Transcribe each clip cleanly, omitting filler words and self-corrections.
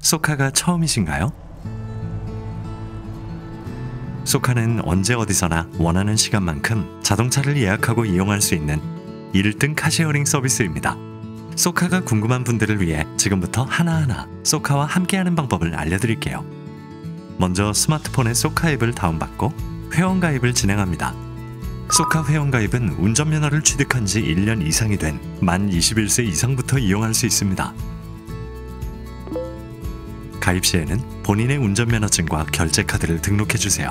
소카가 처음이신가요? 소카는 언제 어디서나 원하는 시간만큼 자동차를 예약하고 이용할 수 있는 1등 카시어링 서비스입니다. 소카가 궁금한 분들을 위해 지금부터 하나하나 소카와 함께하는 방법을 알려드릴게요. 먼저 스마트폰에 소카 앱을 다운받고 회원가입을 진행합니다. 소카 회원가입은 운전면허를 취득한 지 1년 이상이 된 만 21세 이상부터 이용할 수 있습니다. 가입 시에는 본인의 운전면허증과 결제카드를 등록해주세요.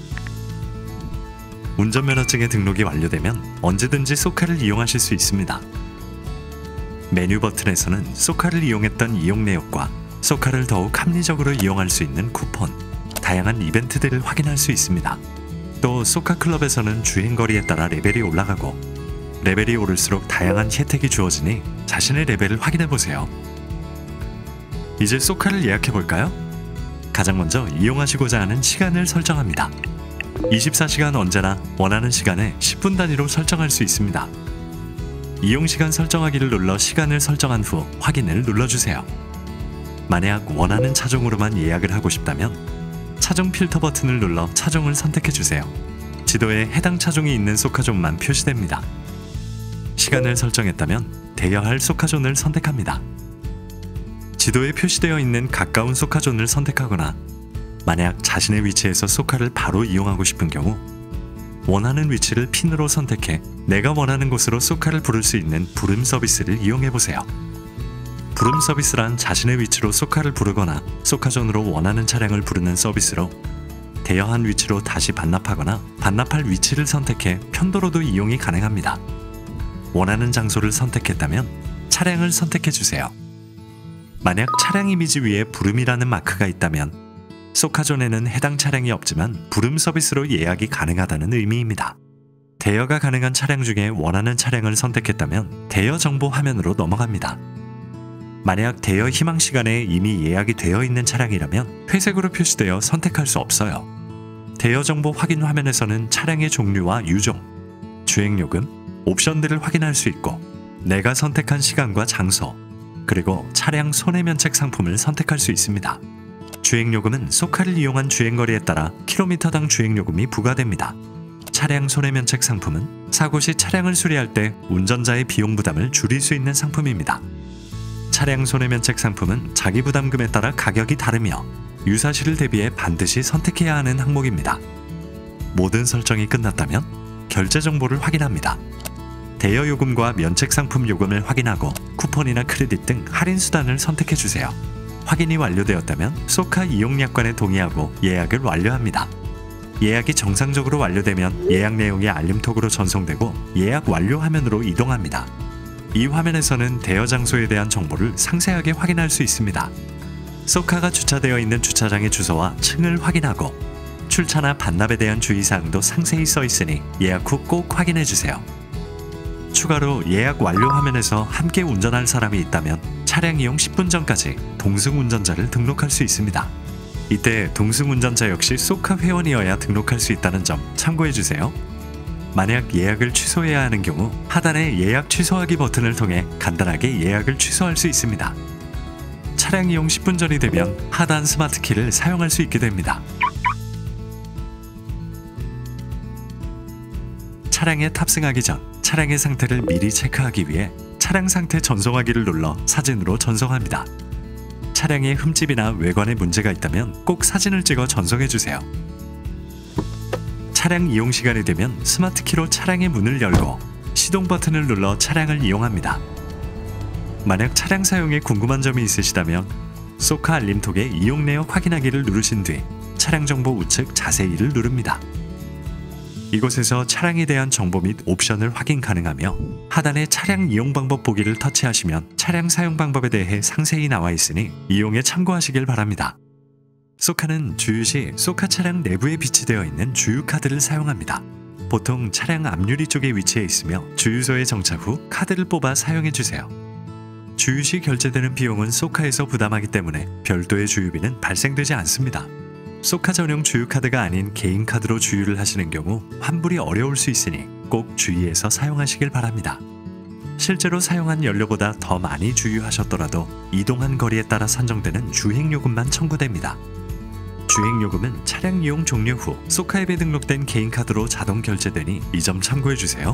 운전면허증의 등록이 완료되면 언제든지 소카를 이용하실 수 있습니다. 메뉴 버튼에서는 소카를 이용했던 이용 내역과 소카를 더욱 합리적으로 이용할 수 있는 쿠폰, 다양한 이벤트들을 확인할 수 있습니다. 또 소카 클럽에서는 주행거리에 따라 레벨이 올라가고 레벨이 오를수록 다양한 혜택이 주어지니 자신의 레벨을 확인해보세요. 이제 소카를 예약해볼까요? 가장 먼저 이용하시고자 하는 시간을 설정합니다. 24시간 언제나 원하는 시간에 10분 단위로 설정할 수 있습니다. 이용시간 설정하기를 눌러 시간을 설정한 후 확인을 눌러주세요. 만약 원하는 차종으로만 예약을 하고 싶다면 차종 필터 버튼을 눌러 차종을 선택해주세요. 지도에 해당 차종이 있는 소카존만 표시됩니다. 시간을 설정했다면 대여할 소카존을 선택합니다. 지도에 표시되어 있는 가까운 소카존을 선택하거나 만약 자신의 위치에서 소카를 바로 이용하고 싶은 경우 원하는 위치를 핀으로 선택해 내가 원하는 곳으로 소카를 부를 수 있는 부름 서비스를 이용해보세요. 부름 서비스란 자신의 위치로 소카를 부르거나 소카존으로 원하는 차량을 부르는 서비스로 대여한 위치로 다시 반납하거나 반납할 위치를 선택해 편도로도 이용이 가능합니다. 원하는 장소를 선택했다면 차량을 선택해주세요. 만약 차량 이미지 위에 부름이라는 마크가 있다면 소카존에는 해당 차량이 없지만 부름 서비스로 예약이 가능하다는 의미입니다. 대여가 가능한 차량 중에 원하는 차량을 선택했다면 대여 정보 화면으로 넘어갑니다. 만약 대여 희망 시간에 이미 예약이 되어 있는 차량이라면 회색으로 표시되어 선택할 수 없어요. 대여 정보 확인 화면에서는 차량의 종류와 유종, 주행요금, 옵션들을 확인할 수 있고 내가 선택한 시간과 장소, 그리고 차량 손해면책 상품을 선택할 수 있습니다. 주행요금은 소카를 이용한 주행거리에 따라 킬로미터당 주행요금이 부과됩니다. 차량 손해면책 상품은 사고 시 차량을 수리할 때 운전자의 비용 부담을 줄일 수 있는 상품입니다. 차량 손해면책 상품은 자기 부담금에 따라 가격이 다르며 유사시를 대비해 반드시 선택해야 하는 항목입니다. 모든 설정이 끝났다면 결제 정보를 확인합니다. 대여 요금과 면책 상품 요금을 확인하고 쿠폰이나 크레딧 등 할인 수단을 선택해주세요. 확인이 완료되었다면 소카 이용 약관에 동의하고 예약을 완료합니다. 예약이 정상적으로 완료되면 예약 내용이 알림톡으로 전송되고 예약 완료 화면으로 이동합니다. 이 화면에서는 대여 장소에 대한 정보를 상세하게 확인할 수 있습니다. 소카가 주차되어 있는 주차장의 주소와 층을 확인하고 출차나 반납에 대한 주의사항도 상세히 써 있으니 예약 후 꼭 확인해주세요. 추가로 예약 완료 화면에서 함께 운전할 사람이 있다면 차량 이용 10분 전까지 동승 운전자를 등록할 수 있습니다. 이때 동승 운전자 역시 소카 회원이어야 등록할 수 있다는 점 참고해주세요. 만약 예약을 취소해야 하는 경우 하단의 예약 취소하기 버튼을 통해 간단하게 예약을 취소할 수 있습니다. 차량 이용 10분 전이 되면 하단 스마트키를 사용할 수 있게 됩니다. 차량에 탑승하기 전 차량의 상태를 미리 체크하기 위해 차량 상태 전송하기를 눌러 사진으로 전송합니다. 차량에 흠집이나 외관에 문제가 있다면 꼭 사진을 찍어 전송해주세요. 차량 이용 시간이 되면 스마트키로 차량의 문을 열고 시동 버튼을 눌러 차량을 이용합니다. 만약 차량 사용에 궁금한 점이 있으시다면 소카 알림톡의 이용 내역 확인하기를 누르신 뒤 차량 정보 우측 자세히를 누릅니다. 이곳에서 차량에 대한 정보 및 옵션을 확인 가능하며 하단에 차량 이용 방법 보기를 터치하시면 차량 사용 방법에 대해 상세히 나와 있으니 이용에 참고하시길 바랍니다. 소카는 주유 시 소카 차량 내부에 비치되어 있는 주유카드를 사용합니다. 보통 차량 앞유리 쪽에 위치해 있으며 주유소에 정차 후 카드를 뽑아 사용해주세요. 주유 시 결제되는 비용은 소카에서 부담하기 때문에 별도의 주유비는 발생되지 않습니다. 소카 전용 주유카드가 아닌 개인 카드로 주유를 하시는 경우 환불이 어려울 수 있으니 꼭 주의해서 사용하시길 바랍니다. 실제로 사용한 연료보다 더 많이 주유하셨더라도 이동한 거리에 따라 산정되는 주행요금만 청구됩니다. 주행요금은 차량 이용 종료 후 소카앱에 등록된 개인카드로 자동 결제되니 이 점 참고해주세요.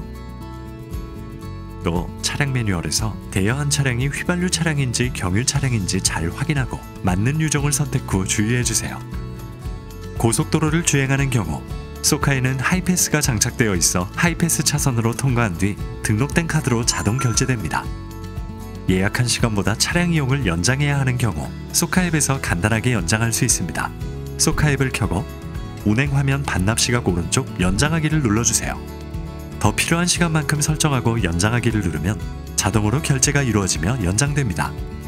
또 차량 매뉴얼에서 대여한 차량이 휘발유 차량인지 경유 차량인지 잘 확인하고 맞는 유종을 선택 후 주유해주세요. 고속도로를 주행하는 경우 소카에는 하이패스가 장착되어 있어 하이패스 차선으로 통과한 뒤 등록된 카드로 자동 결제됩니다. 예약한 시간보다 차량 이용을 연장해야 하는 경우 소카앱에서 간단하게 연장할 수 있습니다. 소카앱을 켜고 운행 화면 반납 시각 오른쪽 연장하기를 눌러주세요. 더 필요한 시간만큼 설정하고 연장하기를 누르면 자동으로 결제가 이루어지며 연장됩니다.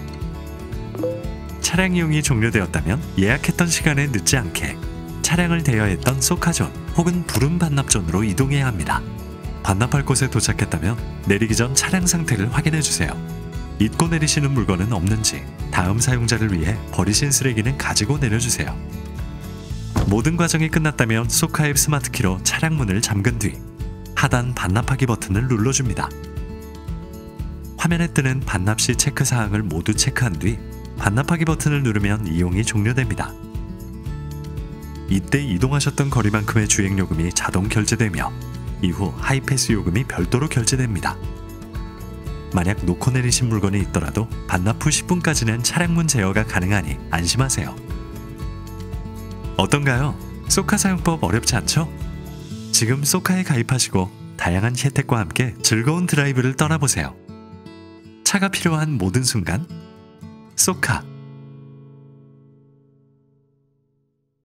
차량 이용이 종료되었다면 예약했던 시간에 늦지 않게 차량을 대여했던 소카존 혹은 부름 반납존으로 이동해야 합니다. 반납할 곳에 도착했다면 내리기 전 차량 상태를 확인해주세요. 잊고 내리시는 물건은 없는지, 다음 사용자를 위해 버리신 쓰레기는 가지고 내려주세요. 모든 과정이 끝났다면 소카앱 스마트키로 차량 문을 잠근 뒤 하단 반납하기 버튼을 눌러줍니다. 화면에 뜨는 반납 시 체크사항을 모두 체크한 뒤 반납하기 버튼을 누르면 이용이 종료됩니다. 이때 이동하셨던 거리만큼의 주행요금이 자동 결제되며 이후 하이패스 요금이 별도로 결제됩니다. 만약 놓고 내리신 물건이 있더라도 반납 후 10분까지는 차량 문 제어가 가능하니 안심하세요. 어떤가요? 소카 사용법 어렵지 않죠? 지금 소카에 가입하시고 다양한 혜택과 함께 즐거운 드라이브를 떠나보세요. 차가 필요한 모든 순간 소카.